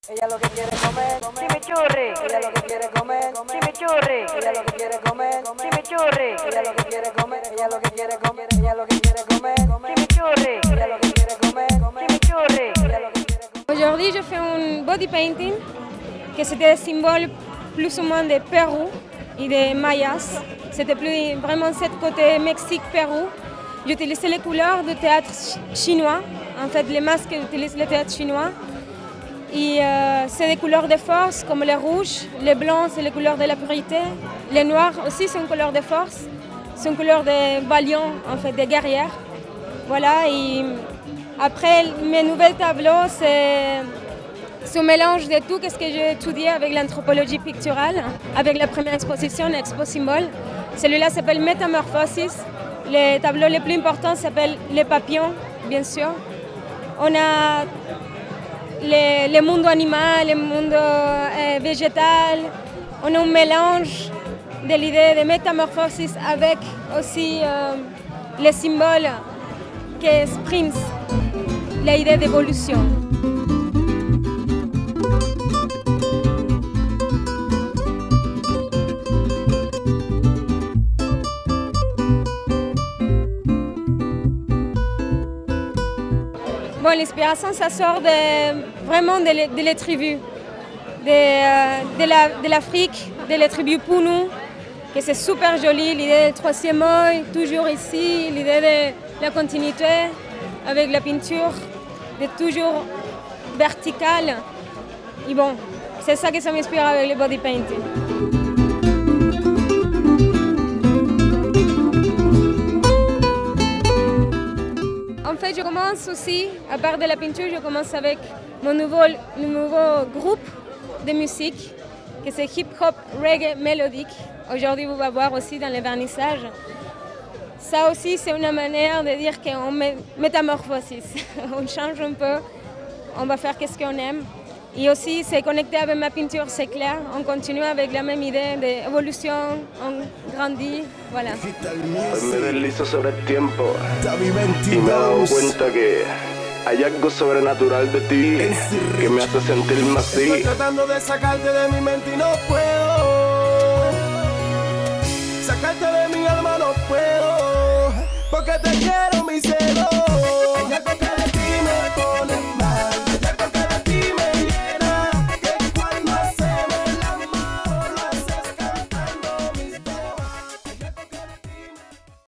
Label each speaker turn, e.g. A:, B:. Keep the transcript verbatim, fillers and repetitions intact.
A: Ella lo que quiere comer, chimichurri. Ella lo que quiere comer, chimichurri. Ella lo que quiere comer, chimichurri. Ella lo que quiere comer, ella lo que quiere comer, ella lo que quiere comer, chimichurri. Ella lo que quiere comer, chimichurri. Ella lo que quiere comer.
B: Aujourd'hui, je fais un body painting que c'était des symboles plus ou moins de Pérou et des Mayas. C'était plus vraiment cette côté Mexique-Pérou. J'utilisais les couleurs du théâtre chinois, en fait les masques utilisent le théâtre chinois. Et euh, c'est des couleurs de force comme les rouges, les blancs c'est les couleurs de la purité, les noirs aussi sont une couleur de force, c'est une couleur de valiants, en fait, des guerrières. Voilà, et après mes nouveaux tableaux, c'est ce mélange de tout ce que j'ai étudié avec l'anthropologie picturale, avec la première exposition, Expo Symbole. Celui-là s'appelle Métamorphosis. Le tableau le plus important s'appelle Les papillons, bien sûr. On a le, le monde animal, le monde euh, végétal. On a un mélange de l'idée de métamorphosis avec aussi euh, les symboles qui expriment l'idée d'évolution. Bon, l'inspiration, ça sort de, vraiment de, de les tribus, de, de l'Afrique, la, de les tribus Pounou, que c'est super joli, l'idée du troisième œil, toujours ici, l'idée de la continuité avec la peinture, de toujours verticale. Et bon, c'est ça que ça m'inspire avec le body painting. En fait, je commence aussi, à part de la peinture, je commence avec mon nouveau, nouveau groupe de musique, que c'est hip-hop reggae mélodique. Aujourd'hui, vous allez voir aussi dans les vernissages. Ça aussi, c'est une manière de dire qu'on métamorphose. On change un peu, on va faire ce qu'on aime. Et aussi, c'est connecté avec ma peinture, c'est clair. On continue avec la même idée d'évolution, on grandit, voilà.
C: Hoy me deslizo sobre el tiempo y me he dado cuenta que hay algo sobrenatural de ti que me hace sentirme así.
D: Estoy tratando de sacarte de mi mente y no puedo. Sacarte de mi alma no puedo, porque te quiero, mi ser.